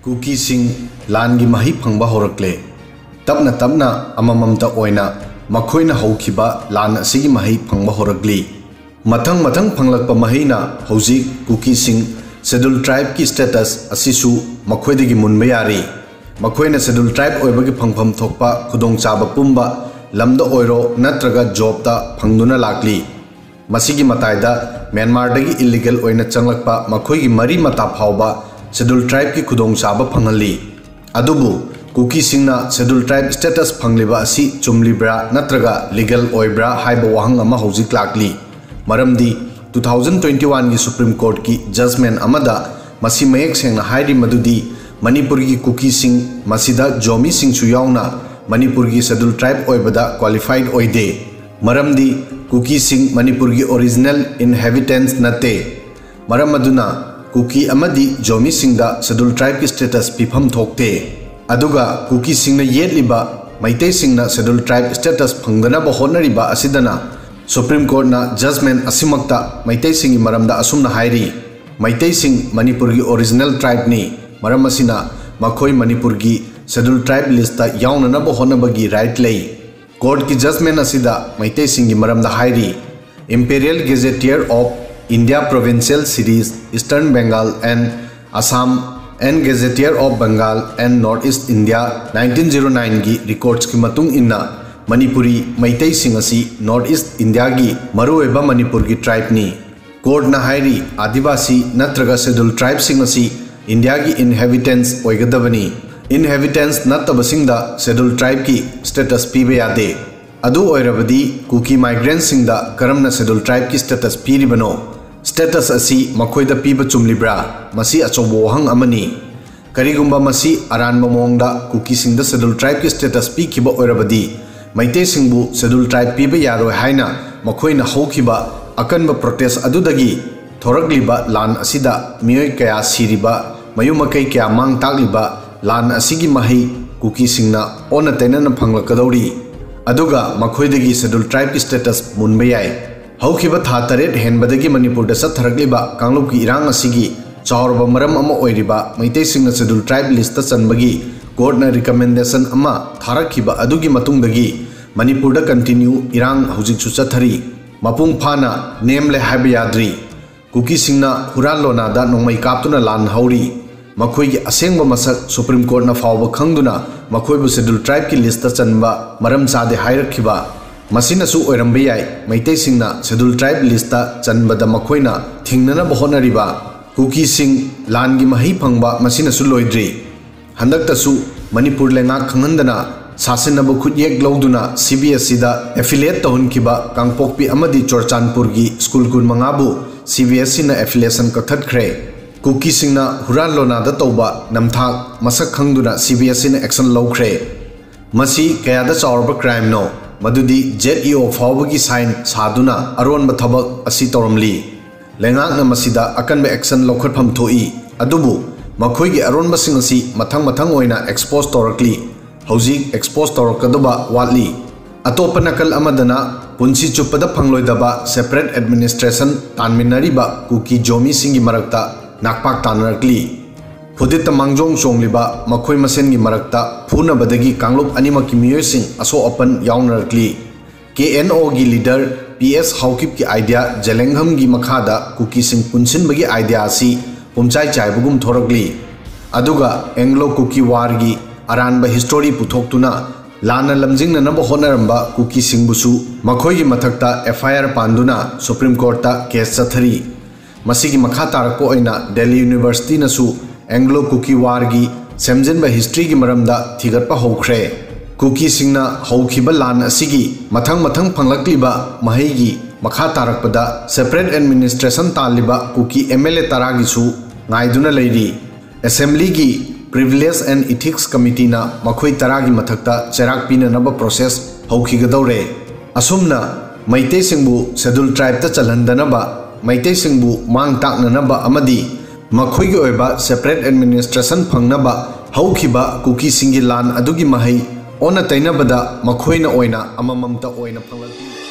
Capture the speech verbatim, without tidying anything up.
cookie सिंह लान की मही फंगबा होरकले तबना तबना अमममता ओइना मखोइना हौखिबा लान असिगी मही फंगबा होरकली मथंग मथंग फंगलकप महीना हौजिक कुकी सिंह शेड्यूल ट्राइब की स्टेटस असिसु मखोइदगी मुनबा यारी मखोइना शेड्यूल ट्राइब ओइबगी फंगफम थोकपा खुदोंचाबा पुंबा लमदा ओइरो नत्रगा जॉबता फंगदुना लाकली मसिगी मताइदा म्यांमारदगी इलीगल ओइना चंगलकपा मखोइगी मरी मता फावबा शेड्यूल ट्राइब की खुदोंचाबा फंगली अदुबु कुकी सिंहना शेड्यूल ट्राइब स्टेटस फंगलिबा असि चुमलिब्रा नत्रगा लीगल ओइब्रा हाइबा वहंग अमा हौजिक लाकली मरमदी टू थाउजेंड ट्वेंटी वन की सुप्रीम कोर्ट की जजमेंट अमदा मसी मयेक सेंगना हाइरि मदुदी मणिपुर की कुकी सिंह मसीदा जोमी सिंह सु यावना मणिपुर की शेड्यूल ट्राइब ओइबदा क्वालिफाइड ओइदे मरमदी कुकी सिंह मणिपुर की ओरिजिनल इनहेबिटेंस नते मरम अदुना कुकी अमदी जोमी सिंहदा शेड्यूल ट्राइब की स्टेटस पिफम थोकते अदुगा कुकी सिंहना येतलिबा मैतै सिंहना शेड्यूल ट्राइब स्टेटस फंगदनबा होनरिबा असिदना सुप्रीम कोर्ट ना जजमेंट असिमक्ता मैतै सिंह मरमदा असुमना हाइरि मैतै सिंह मणिपुर की ओरिजिनल ट्राइब नि मरम असिना मखोइ मणिपुर की शेड्यूल ट्राइब लिस्ट ता यावननबा होनबगी राइट लई कोर्ट की जजमेंट असिदा मैतै सिंह की मरमदा हाइरि imperial gazetteer of India provincial series eastern Bengal and Assam and gazetteer of Bengal and north east India nineteen O nine की रिकॉर्ड्स की मतुंग इन्ना मणिपुरी मैतै सिंह असी नॉर्थ ईस्ट इंडिया की मरुओइबा मणिपुर की ट्राइब नि कोर्ट ना हाइरि आदिवासी नत्रगा शेड्यूल ट्राइब सिंह असी इंडिया की इनहेबिटेंस ओइगदबनी इनहेबिटेंस नत्तबसिंगदा शेड्यूल ट्राइब की स्टेटस पीबे यादे अदु ओइरबदी कुकी माइग्रेंट सिंगदा करमना शेड्यूल ट्राइब की स्टेटस पीरिबनो स्टेटस असी मखोइदा पीबा चुमलिब्रा मसी अचौबो वहंग अमनी करिगुंबा मसी अरानबा मोंगदा कुकी सिंगदा शेड्यूल ट्राइब की स्टेटस पीखिबा ओइरबदी मैतै सिंहबु शेड्यूल ट्राइब पीबा यारोय हाइना मखोइना हौखिबा अकनबा प्रोटेस्ट अदुदगी थोरकलिबा लान असिदा मियोय कया सिरिबा मयुमकै कया मांग ताकलिबा लान असिगी मही कुकी सिंहना ओना तैनना फंगलकदौरी अदुगा मखोइदगी शेड्यूल ट्राइब की स्टेटस मुनबा याय हौखिबा था तरेट हेनबदगी मणिपुरदा सथरकलिबा कांगलुप की इरांग असिगी चावरबा मरम अमा ओइरिबा मैतै सिंहना शेड्यूल ट्राइब लिस्ट चनबगी कोर्टना रिकमेंडेशन अमा थारखिबा अदुगी मतुंगदगी मणिपुरदा कंटिन्यू इरांग हौजिकसु चथरी मपुंग फाना नेमले हाइबा याद्री कुकी सिंहना हुरान लोनादा नोंमै कापतुना लान हौरी मखोइगी असेंगबा मसक सुप्रीम कोर्टना फावबा खंगदुना मखोइबु शेड्यूल ट्राइब की लिस्ट चनबा मरम चादे हाइरखिबा मसिनसु ओइरंबा याय मैतै सिंहना शेड्यूल ट्राइब लिस्ट चनबदा मखोइना थिंगनना होनरिबा कुकी सिंह लान की मही फंगबा मसिनसु लोइद्री हंदक्तसु मणिपुर लेंगा खंगंदना सासिनब खुदयेक लौदुना सीबीएसई दा एफिलिएट तहनखिबा कांगपोकपी अमदी चोरचानपुर की स्कूल कुन मंगाबु सीबीएसई ना एफिलिएशन कथटख्रे कुकी सिंहना हुरान लोनादा तौबा नमथाक मसक खंगदुना सीबीएसई ना एक्शन लौख्रे मसी कयादा चावरबा क्राइम नो मदुदी जेडईओ फावबगी साइन सादुना अरोनबा थबक असि तौरमली लेंगाकना मसिदा अकनबा एक्शन लौखटफम थोई अदुबु मखोइगी अरोनबसिंग असि मथंग मथंग ओइना एक्सपोज तौरकली हौजिक एक्सपोज तौरकदबा वाटली अतोप नकल अमदना पुंसी चुप्पदा फंगलोइदबा सेपरेट एडमिनिस्ट्रेशन तानमिनरिबा कुकी जोमी सिंगी मरक्ता नाकपाक तानरकली फुदित मांगजोंग चोंगलिबा मखोइ मसेनगी मरक्ता फुनबदगी कांगलुप अनिमकी मियोइसिंग असो अपन यावनरकली केएनओ की लीडर पीएस हाउकिप की आइडिया जेलेंगहम की मखादा कुकी सिंह पुनसिनबगी आइडिया असि पुमचाई चाइबगुम थोरकली अदुगा एंग्लो कुकी वार की अरानबा हिस्टोरी पुथोक्तुना लाना लमजिंगनब होनरंबा कुकी सिंहबुसु मखोइगी मथक्ता एफआईआर पांदुना सुप्रीम कोर्टा केस चथरी मसिगी मखा तारको ओइना दिल्ली यूनिवर्सिटी नसु एंग्लो कुकी वार की सेमजिनबा हिस्ट्री की मरमदा थिगटपा होख्रे कुकी सिंहना हौखिबा लान असिगी मथंग मथंग फंगलक्लिबा महैगी मखा तारकपदा सेपरेट एडमिनिस्ट्रेशन तालिबा कुकी एमएलए तरागिसु नाइदुना लैरी असेंबली की प्रिविलेज एंड इथिक्स कमिटी ना मखोइ तरागी मथक्ता चेराक पीननबा प्रोसेस हौखिगदौरे असुमना मैतै सिंहबु शेड्यूल ट्राइब ता चलहंदनबा मैतै सिंहबु मांग ताकननबा अमदी मखोइगी ओइबा सेपरेट एडमिनिस्ट्रेशन फंगनबा हौखिबा कुकी सिंहगी लान अदुगी महै ओना तैनबदा मखोइना ओइना अमममता ओइना फंगलती